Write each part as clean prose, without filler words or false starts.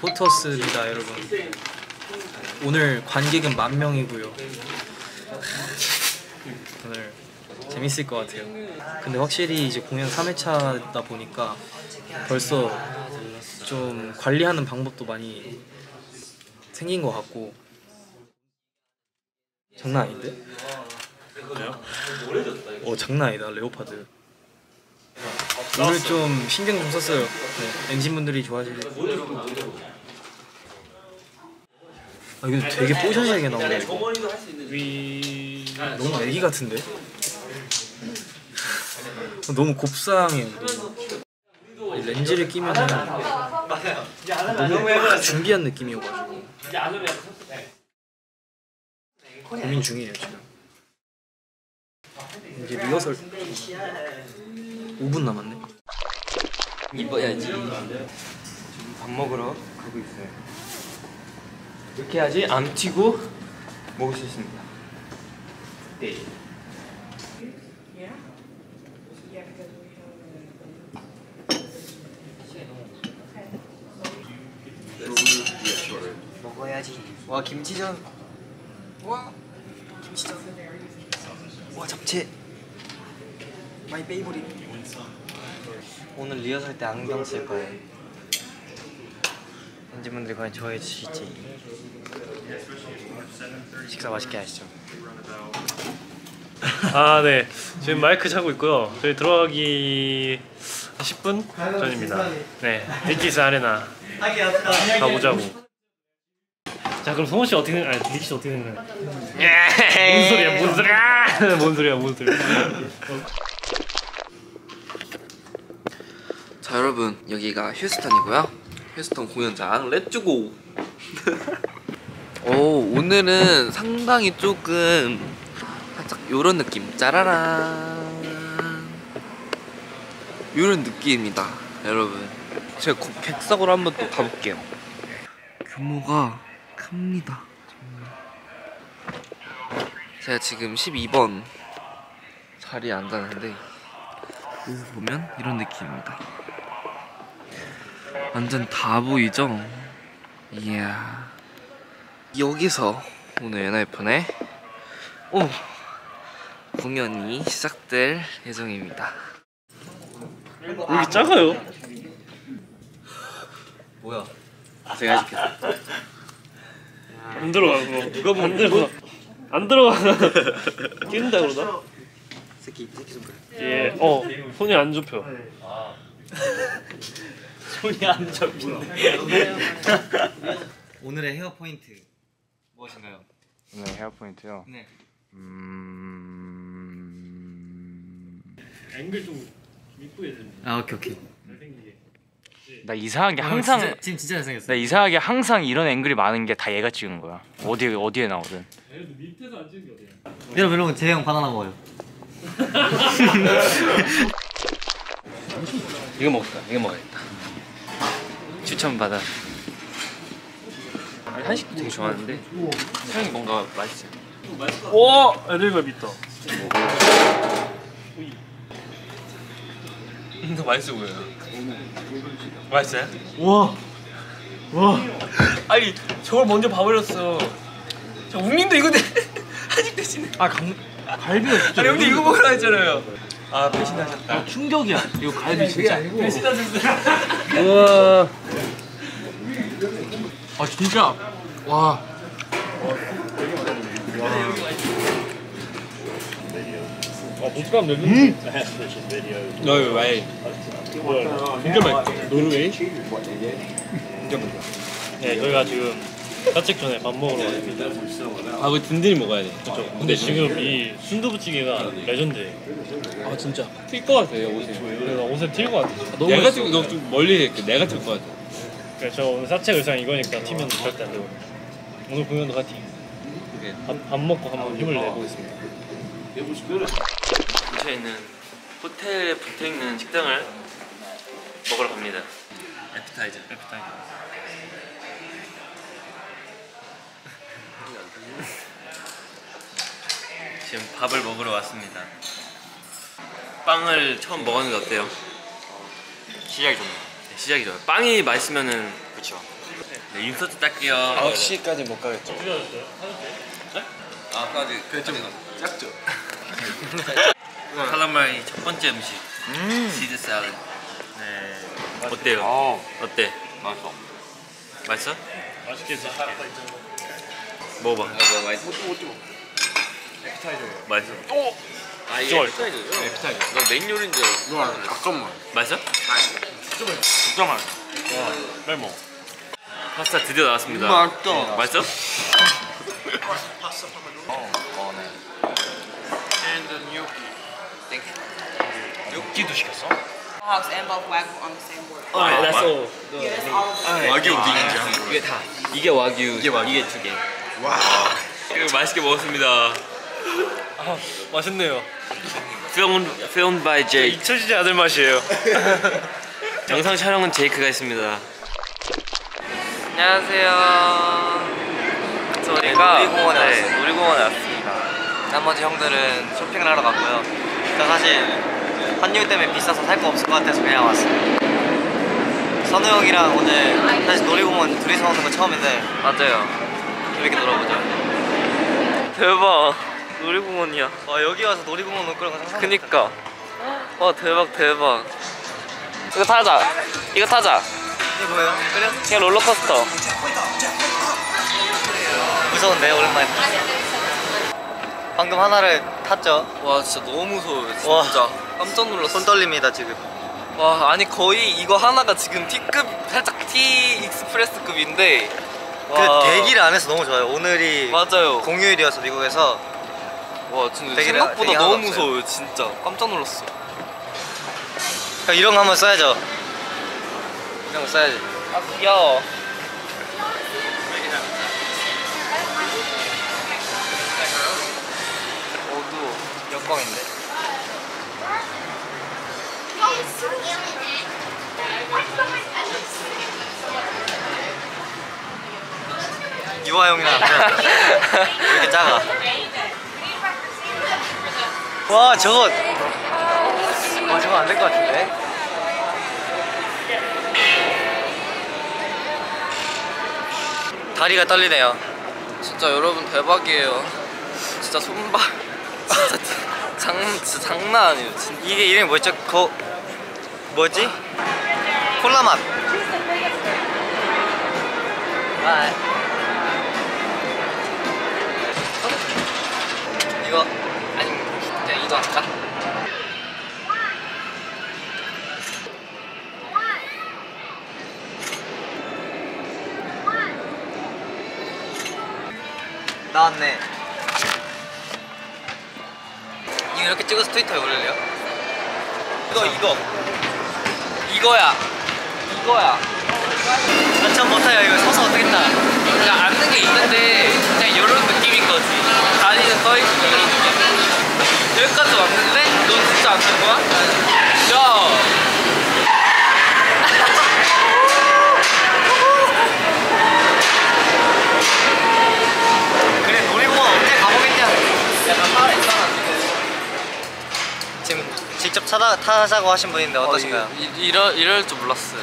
포터스입니다, 여러분. 오늘 관객은 10,000명이고요. 오늘 재밌을 것 같아요. 근데 확실히 이제 공연 3회차다 보니까 벌써 좀 관리하는 방법도 많이 생긴 것 같고. 장난 아닌데? 장난 아니다, 레오파드. 오늘 좀 신경 좀 썼어요. 네, 엔진분들이 좋아하시는. 이거 되게 뽀샤시하게 나오네. 너무 애기 같은데? 너무 곱상해요. 너무. 렌즈를 끼면은 너무 준비한 느낌이어가지고 고민 중이에요 지금. 이제 리허설 5분 남았네. 입어야지. 밥 먹으러 가고 있어요. 이렇게 해야지 안 튀고 먹을 수 있습니다. 네. 먹어야지. 와, 김치전. 와, 김치전. 와, 잡채. 마이 페이보릿. 오늘 리허설 때 안경 쓸 거예요. 엔진분들이 과연 좋아해 주실지. 식사 맛있게 하시죠. 네. 지금 마이크 차고 있고요. 저희 들어가기 10분 전입니다. 네. 빅키스 아레나 가보자고. 자, 그럼 성호 씨 어떻게 아니 빅키 씨 어떻게 생각해? 뭔 소리야? 뭔 소리야? 자, 여러분, 여기가 휴스턴이고요. 휴스턴 공연장 렛츠고. 오늘은 상당히 조금 살짝 요런 느낌, 짜라란 요런 느낌입니다, 여러분. 제가 객석으로 한번 또 가볼게요. 규모가 큽니다, 정말. 제가 지금 12번 자리에 앉았는데 여기서 보면 이런 느낌입니다. 완전 다 보이죠? 이야. 여기서 오늘 엔하이픈의 공연이 시작될 예정입니다. 여기 작아요? 뭐야? 제가 해줄게. 안 들어가 그거. 누가 보면 안 들어가. 끼는다 그러다. 새끼 좀 그래. 예. 손이 안 접혀. 손이 안 접힌대. 오늘의 헤어 포인트 무엇인가요? 오늘 헤어 포인트요? 네. 앵글 좀 이쁘게 좀. 오케이. 잘생기게. 나 이상하게 항상 지금 진짜 잘생겼어. 나 이상하게 항상 이런 앵글이 많은 게 다 얘가 찍은 거야. 어디에 나오든. 얘도 밑에서 안 찍은 게 어디야? 여러분 재형 바나나 먹어요. 이거 먹어야겠다. 추천 받아. 한식도 되게 좋아하는데 향이 뭔가 맛있어요. 와, 에델갑 있다. 더 맛있어 보여요. 맛있어요? 와. 아니 저걸 먼저 봐버렸어. 저 웅님도 이거 한식 대신에. 갈비가 진짜. 아니 형님 이거 먹으라 했잖아요. 배신하셨다. 충격이야. 이거 갈비 진짜. 배신하셨어요. 우와. 진짜. 와. 볶음 내는. 너 왜? 진짜 맛있어. 노르웨이? 진짜 맛있어. 네, 저희가 지금 사책 전에 밥 먹으러 왔습니다. 그거 든든히 먹어야 돼. 그렇죠. 근데 지금 이 순두부찌개가 레전드예요. 진짜. 튈 것 같아요 옷에. 그래서 옷에 튈 것 같아. 내가 튀고 너 좀 멀리 할게. 내가 튈 것 같아. 그래서 저 오늘 사책 의상 이거니까 튀면 절대 안 되거든요. 오늘 공연도 같이 밥 먹고 한번 힘을 내보겠습니다. 근처에 있는 호텔에 붙어있는 식당을 먹으러 갑니다. 애프타이저. 지금 밥을 먹으러 왔습니다. 빵을 처음 먹었는데 어때요? 시작이 좋네. 네, 시작이 좋아요. 빵이 맛있으면은 그쵸. 네, 인서트 딸게요. 9시까지 못 가겠죠. 아까지 그좀 작죠. 칼라마리 첫 번째 음식. 치즈 샐러드. 네. 어때요? 어때? 맛있어. 맛있어? 맛있게 드실게. 먹어봐. 맛있어. 맛있어. 아 이게 에피타이저죠? 에피타이저. 너 메인 요리인 줄 알았어. 잠깐만. 맛있어? 진짜 맛있어. 빨리 먹어. 파스타 드디어 나왔습니다. 맛있다. 맛있어? 육기도 시켰어? Hogs and both wagyu on the same board. that's all. Yeah, that's all of them. 와규 어디인지 한번. 이게 다. 이게 와규. 이게 두 개. 와. 이거 맛있게 먹었습니다. 아, 맛있네요. Filmed by Jake. 잊혀지지 않을 맛이에요. 영상 촬영은 제이크가 했습니다. 안녕하세요. 저희가 놀이공원에 네, 왔어요. 놀이공원에 왔습니다. 나머지 형들은 쇼핑을 하러 갔고요. 저 사실 환율 때문에 비싸서 살 거 없을 것 같아서 그냥 왔어요. 선우 형이랑 오늘 사실 놀이공원 둘이서 오는 거 처음인데 맞아요. 재밌게 놀아보죠. 대박. 놀이공원이야. 여기 와서 놀이공원 올 거라고 상상. 그니까. 와 대박 대박. 이거 타자. 이거 타자. 이게 뭐예요? 그래? 그냥 롤러코스터. 무서운데 오랜만에. 방금 하나를 탔죠. 와 진짜 너무 무서워요. 와. 진짜 깜짝 놀랐어. 손 떨립니다 지금. 와 아니 거의 이거 하나가 지금 T급 살짝 T 익스프레스급인데. 그 대기를 안 해서 너무 좋아요. 오늘이 맞아요. 공휴일이어서 미국에서 와 진짜 되게 생각보다 되게 너무 하나도 없어요. 무서워요. 진짜 깜짝 놀랐어. 형 이런 거 한번 써야죠. 이런 거 써야지. 아 귀여워. 어두워. 역광인데. 유아 형이랑 왜 이렇게 작아? 와 저거 저거 안 될 것 같은데? 다리가 떨리네요. 진짜 여러분 대박이에요. 진짜 손발 진짜 장난 아니에요. 진짜. 이게 이름이 뭐였죠? 뭐지? 콜라 맛. 이거 아니면 그냥 이거 할까? 나왔네. 이거 이렇게 찍어서 트위터에 올릴래요? 이거야. 전 못해요. 이거 서서 어떻게 타? 그냥 앉는 게 있는데 그냥 이런 느낌인 거지. 다리는 떠 있고 여기까지 왔는데 넌 진짜 앉는 거야? 야. 그래 놀이공원 언제 가보겠냐? 약간 살아있잖아. 지금 직접 타자고 하신 분인데 어떠신가요? 이럴 줄 몰랐어요.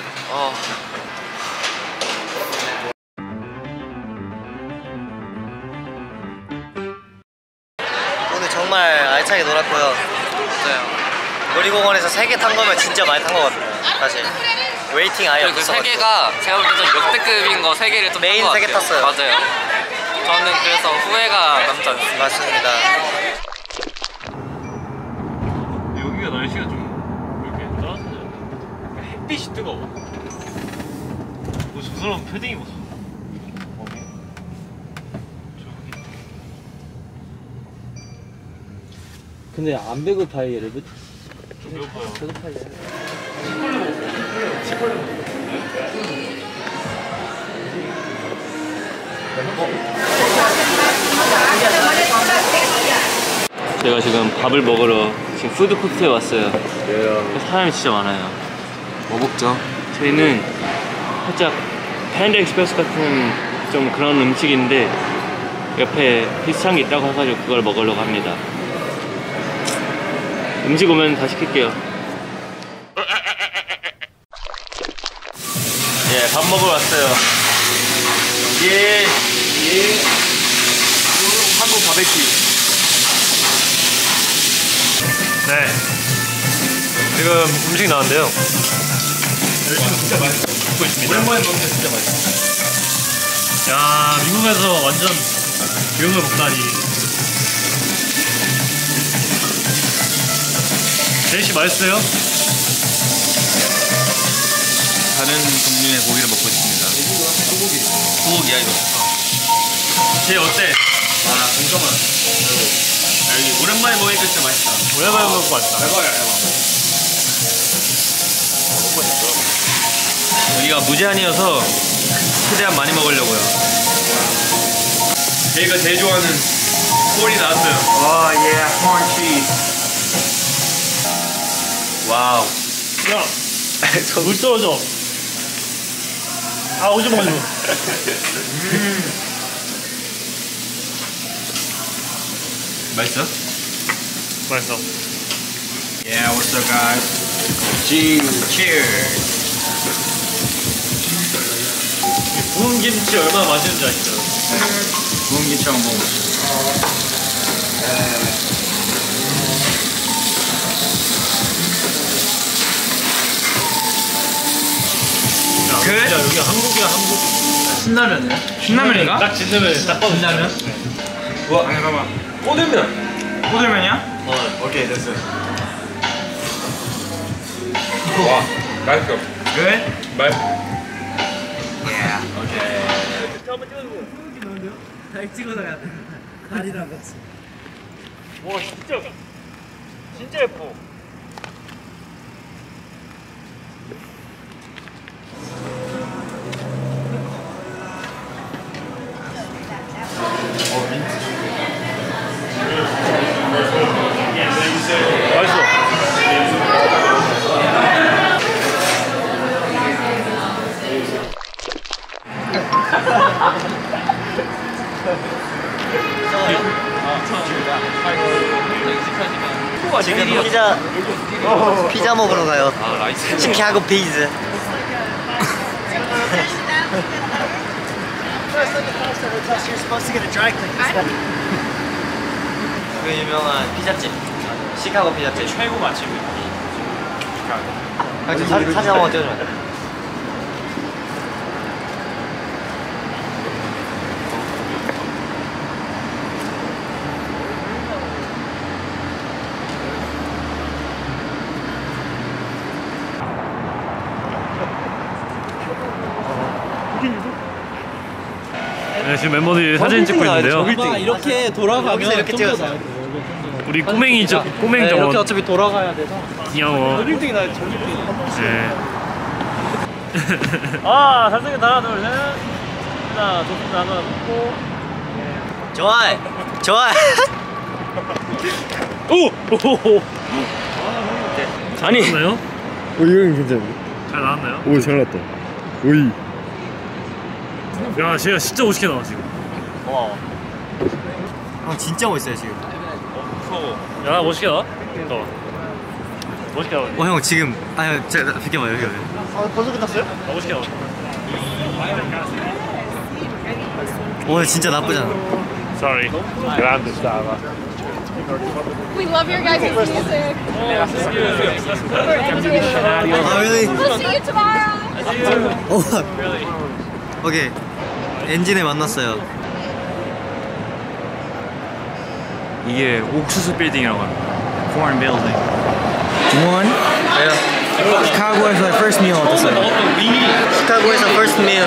오늘 정말 알차게 놀았고요. 맞아요. 놀이공원에서 3개 탄 거면 진짜 많이 탄 거 같아요. 사실 웨이팅 아예 그리고 그 없었어요. 3개가 제가 볼 때 좀 역대급인 거 3개를 좀 메인 탄것 3개 같아요. 탔어요. 맞아요. 저는 그래서 후회가 남지 않습니다. 맞습니다. 여기가 날씨가 좀 이렇게 따뜻하지 않나? 햇빛이 뜨거워. 저 사람 패딩 입었어. 어디? 저기. 근데 안 배고 다이어를 좀 배고파요. 제가 지금 밥을 먹으러 지금 푸드코트에 왔어요. 사람이 진짜 많아요. 뭐 먹죠? 저희는 살짝 팬더 익스프레스 같은 좀 그런 음식인데 옆에 비슷한 게 있다고 해가지고 그걸 먹으려고 합니다. 음식 오면 다 시킬게요. 예, 밥 먹으러 왔어요. 예. 한국 바베큐. 네. 지금 음식 나왔는데요. 진짜 맛있어. 먹고 있습니다. 오랜만에 먹는데 진짜 맛있어. 야, 미국에서 완전 이런 걸 먹다니. 제이씨 맛있어요? 다른 종류의 고기를 먹고 있습니다. 소고기야 이거. 제이 어때? 아 공정한. 여기 오랜만에 먹으니까 진짜 맛있다. 오랜만에 먹고 왔다. 여기가 무제한이어서 최대한 많이 먹으려고요. 제이가 제일 좋아하는 콜이 나왔어요. 와, 예, corn cheese. 와우. 야, 물 떨어져. 아, 오지 마, 오지 마. 맛있어? 맛있어. Yeah, what's up, guys? Cheers. 구운 김치 얼마나 맛있는지 아시죠? 구운 김치 한번 먹어보세요. 그래? 야, 여기 한국이야, 한국. 신라면이야? 신라면인가? 딱 진라면, 딱 봐도 신라면? 와, 잠깐만. 꼬들면. 꼬들면이야? 오케이 됐어요. 와, 맛있어. 그래? 맛있어. 와, 진짜 예뻐. 지금 피자 먹으러 가요. 치킨하고 피자. 그 유명한 피자집, 시카고 피자집. 최고 맛집이야. 사진 한번 찍어줘. 네, 지금 멤버들이 사진 찍고 있는데요. 이렇게 돌아가면 여기서 이렇게 찍었어. 우리 꼬맹이죠, 꼬맹이 이렇게 정원. 어차피 돌아가야 돼서. 귀여워. 빌딩이 나요. 저 빌딩. 네. 아, 잘생겼다. 하나, 둘, 셋. 하나, 좋습니다. 하나, 먹고. 좋아해. 좋아해. 오! 아니. 나왔나요? 이건 괜찮네. 잘 나왔나요? 오, 잘 났다. 오이. 야, 쟤가 진짜 멋있게 나와 지금. 고마워. 형 진짜 멋있어요 지금. 야, 멋있게 나와? 더. 멋있게 나와. 형 지금 아니 제가 비켜봐 여기. 벌써 끝났어요? 아, 멋있게 나와. 오늘 진짜 나쁘잖아. Sorry. Grande stava. We love your guys' music. 아 really? We'll see you tomorrow. 오케이. 엔진에 만났어요. 이게 옥수수 빌딩이라고 합니다. Corn building. One? 시카고에서 first meal 어땠어요? 시카고에서 first meal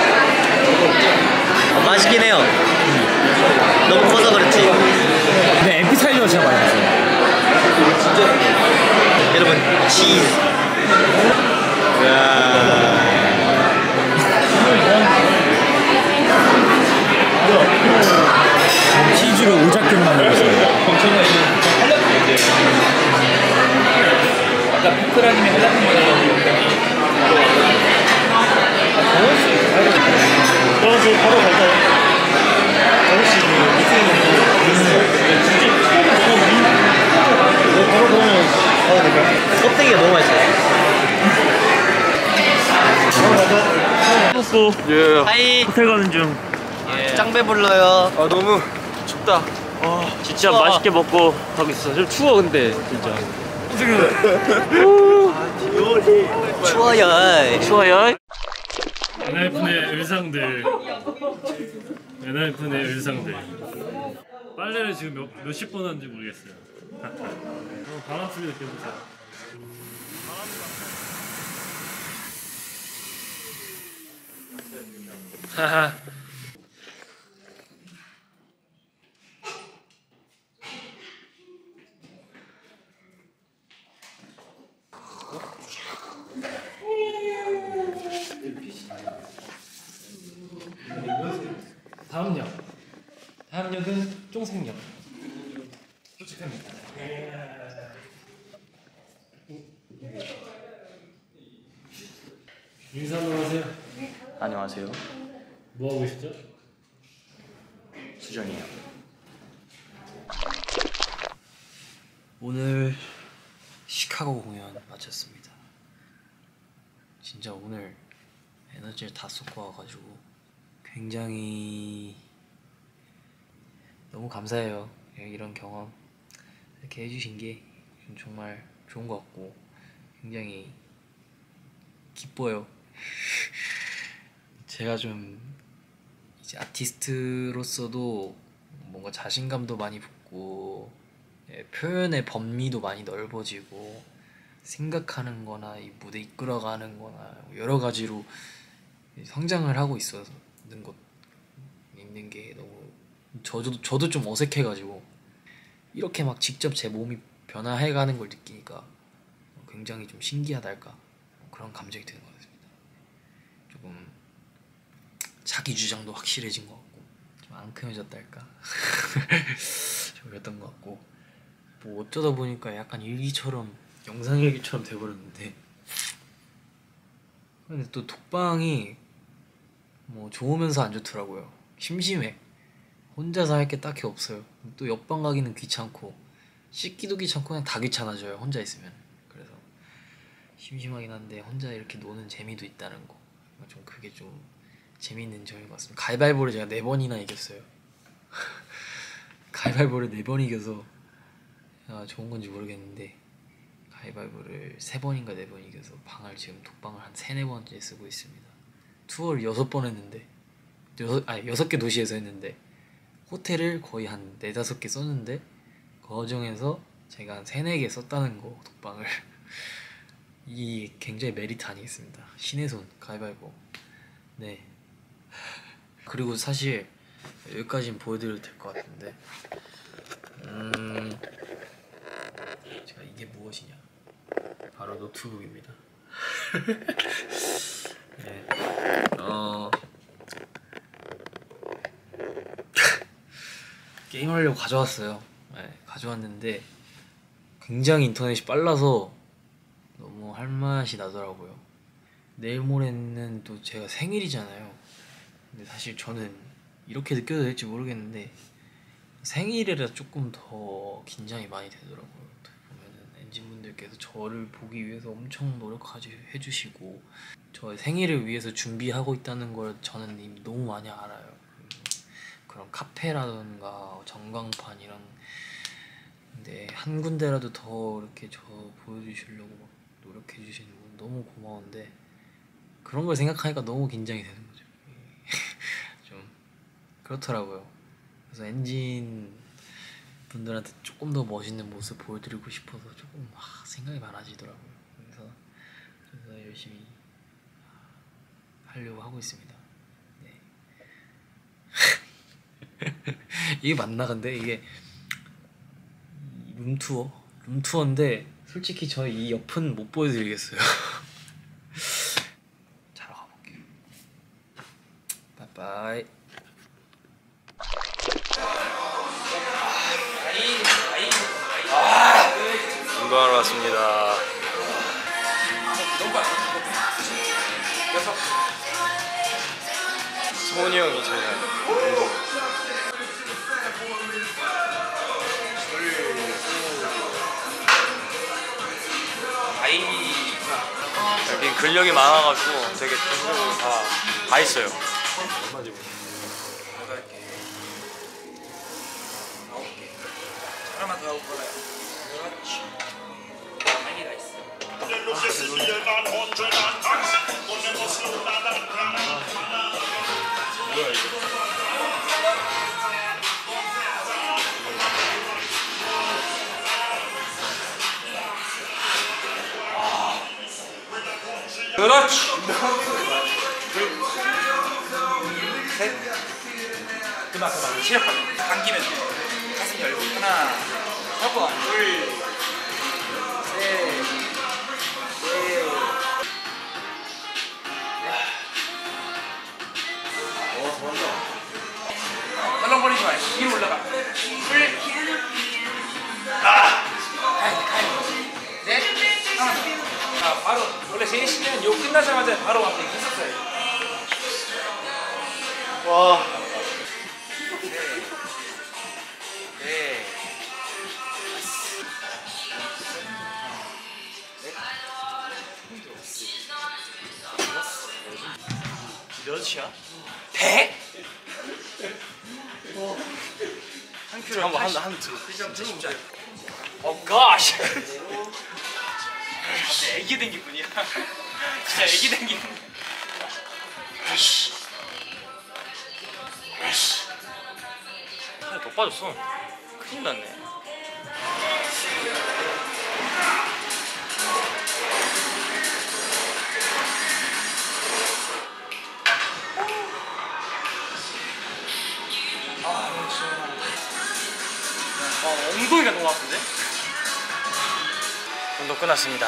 맛있긴 해요. 너무 커서 그렇지. 근데 에피타이저가 진짜 맛있었어요. 여러분 치즈. 치즈로 오작교를 만들었어요. 아까 피크라님이 하려는 거잖아요. 바로 갈까요? 껍데기가 너무 맛있어요. 먹고 하이. 호텔 가는 중. 짱배 불러요. 아 너무 춥다. 진짜 맛있게 먹고 가겠어. 좀 추워 근데 진짜. 추워요. 추워요. 엔하이픈의 의상들. 엔하이픈의 의상들. 빨래를 지금 몇십 번 하는지 모르겠어요. 바람 소리 느껴보세요. 하하. 다음 역은 쫑생역. 도착합니다. 인사 한번 하세요. 안녕하세요. 뭐 하고 계시죠? 수정이에요. 오늘 시카고 공연 마쳤습니다. 진짜 오늘 에너지를 다 쏟고 와가지고 굉장히 너무 감사해요. 이런 경험 이렇게 해주신 게 정말 좋은 것 같고 굉장히 기뻐요. 제가 좀 이제 아티스트로서도 뭔가 자신감도 많이 붙고 표현의 범위도 많이 넓어지고 생각하는 거나 이 무대 이끌어가는 거나 여러 가지로 성장을 하고 있는 게 너무 저도 좀 어색해가지고 이렇게 막 직접 제 몸이 변화해가는 걸 느끼니까 굉장히 좀 신기하달까 그런 감정이 드는 것 같습니다. 조금 자기 주장도 확실해진 것 같고 좀 앙큼해졌달까 좀 그랬던 것 같고 뭐 어쩌다 보니까 약간 일기처럼 영상 일기처럼 돼버렸는데 근데 또 독방이 뭐 좋으면서 안 좋더라고요. 심심해. 혼자서 할 게 딱히 없어요. 또 옆방 가기는 귀찮고 씻기도 귀찮고 그냥 다 귀찮아져요 혼자 있으면. 그래서 심심하긴 한데 혼자 이렇게 노는 재미도 있다는 거 좀 그게 좀 재미있는 점인 것 같습니다. 가위바위보를 제가 4번이나 이겼어요. 가위바위보를 4번 이겨서 좋은 건지 모르겠는데 가위바위보를 3번인가 4번 이겨서 방을 지금 독방을 한 3-4번째 쓰고 있습니다. 투어를 6번 했는데 6개 도시에서 했는데 호텔을 거의 한 4-5개 썼는데 그 과정에서 제가 한 3-4개 썼다는 거 독방을 이 굉장히 메리트 아니겠습니다. 신의 손 가위바위보. 네. 그리고 사실 여기까지는 보여드려도 될 것 같은데 제가 이게 무엇이냐 바로 노트북입니다. 네. 게임하려고 가져왔어요. 네, 가져왔는데 굉장히 인터넷이 빨라서 너무 할 맛이 나더라고요. 내일 모레는 또 제가 생일이잖아요. 근데 사실 저는 이렇게 느껴도 될지 모르겠는데 생일이라 조금 더 긴장이 많이 되더라고요. 보면은 엔진분들께서 저를 보기 위해서 엄청 노력까지 해주시고 저의 생일을 위해서 준비하고 있다는 걸 저는 이미 너무 많이 알아요. 그런 카페라던가 전광판 이런 근데 한 군데라도 더 이렇게 저 보여주시려고 막 노력해 주시는 분 너무 고마운데 그런 걸 생각하니까 너무 긴장이 되는 거죠. 좀 그렇더라고요. 그래서 엔진 분들한테 조금 더 멋있는 모습 보여드리고 싶어서 조금 생각이 많아지더라고요. 그래서 열심히 하려고 하고 있습니다. 네. 이게 맞나 근데 이게 룸투어인데 솔직히 저희 이 옆은 못 보여드리겠어요. 자러 가볼게요. 바이바이. 운동하러 왔습니다. 성훈이 형이 제일 운동. 여긴 근력이 많아가지고 되게 근력을 다 다 있어요. 하나만 더 하고 골라요. 그렇지. 다행이다 있어. 뭐야 이거? 그렇지. 셋. 그만. 시작하자. 당기면 돼. 가슴 열고 하나, 첫 번, 둘, 셋, 넷. 덜렁거리지 말고 위로 올라가. 둘, 넷, 하나. 자, 바로 원래 제일 쉬면 요 끝나자마자 바로 앞에 있었어요. 와. 네. 몇이야? 100? 한 큐를 한번 한 두. 진짜. 오 gosh. 진짜 애기 된 기분이야. 진짜 애기 된 기분. 더 빠졌어. 큰일 났네. 엉덩이가 너무 아픈데? 운동 끝났습니다.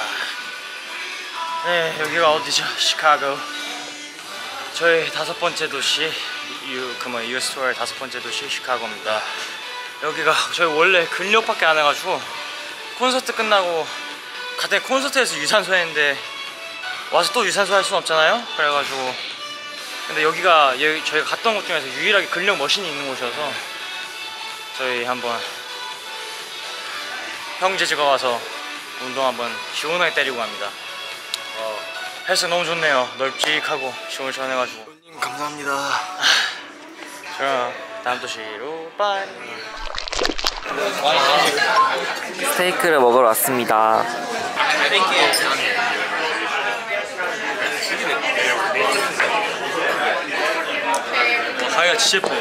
네, 여기가 어디죠? 시카고. 저희 5번째 도시, US 투어의 5번째 도시 시카고입니다. 여기가 저희 원래 근력밖에 안 해가지고 콘서트 끝나고 갑자기 콘서트에서 유산소 했는데 와서 또 유산소 할 수는 없잖아요. 그래가지고 근데 여기가 저희가 갔던 곳 중에서 유일하게 근력 머신이 있는 곳이어서 저희 한번 형제지가 와서 운동 한번 시원하게 때리고 갑니다. 헬스 너무 좋네요. 넓직하고 시원시원해가지고. 감사합니다. 그럼 다음 도시로 빠이. 스테이크를 먹으러 왔습니다. 가위가 진짜 예뻐.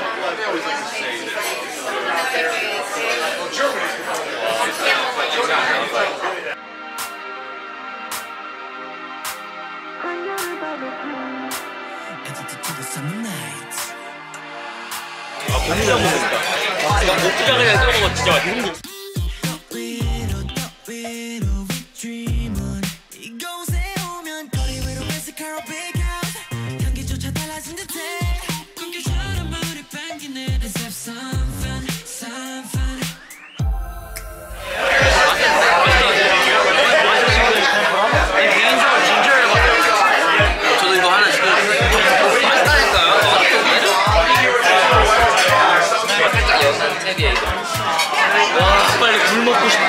목지가 그냥 떠먹어 진짜 맛있어. 저도 이거 하나 시켜주세요. 맛있다니까요. 살짝 연한 탭이에요 이거. 와 빨리 굴 먹고 싶어.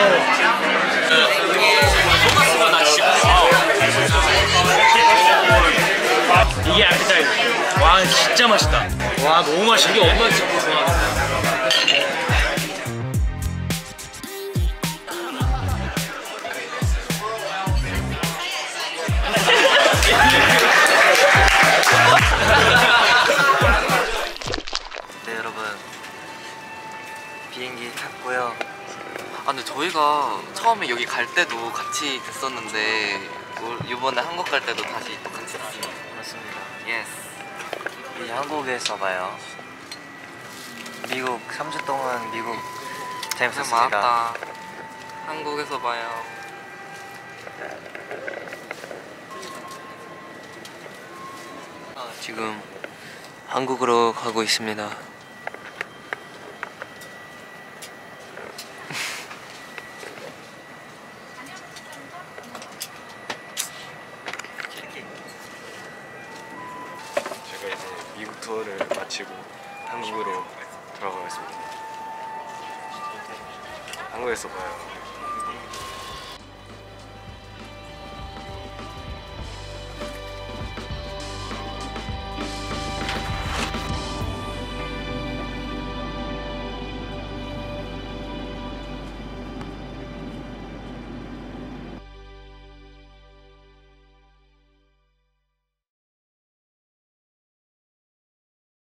소가스가 나 진짜. 이게 아피타이저. 와 진짜 맛있다. 와 너무 맛있어. 이게 엄마 진짜 좋아. 네 여러분 비행기 탔고요. 아 근데 저희가 처음에 여기 갈 때도 같이 됐었는데 이번에 한국 갈 때도 다시 또 같이 됐습니다. 맞습니다. 예스. 이 한국에서 봐요. 미국 3주 동안 미국 재밌었습니다. 많았다. 한국에서 봐요. 지금 한국으로 가고 있습니다. 제가 이제 미국 투어를 마치고 한국으로 돌아가겠습니다. 한국에서 봐요.